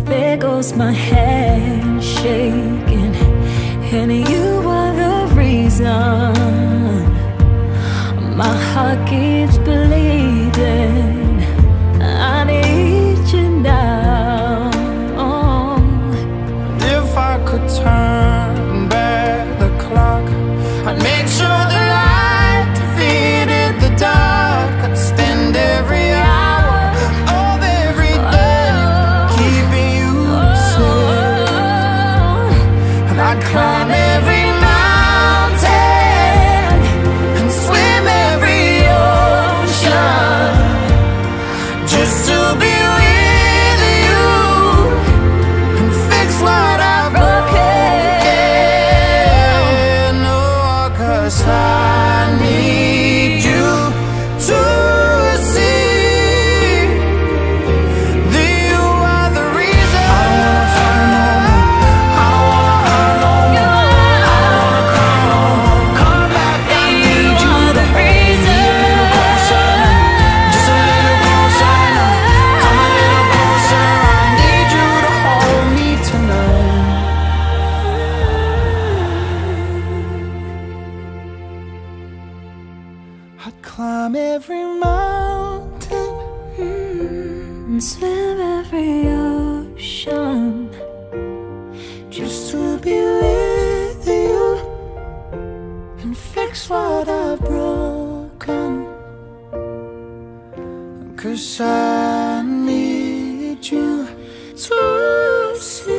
there goes my hand shaking, and you are the reason my heart keeps bleeding. I need you now. If I could turn back the clock, I'd make sure the light defeated the dark. I'd spend every hour of every day keeping you safe, and I'd climb every mountain and swim every ocean just to be with you and fix what I've broken. Oh, 'cause I need you to see that you are the reason. I don't wanna fight no more, I don't wanna hurt no more, I don't wanna cry no more. Come back, I need you to hold me a little closer, just a little closer now. Come a little closer, I need you to hold me tonight. I'd climb every mountain And swim every ocean just to be with you and fix what I've broken. 'Cause I need you to see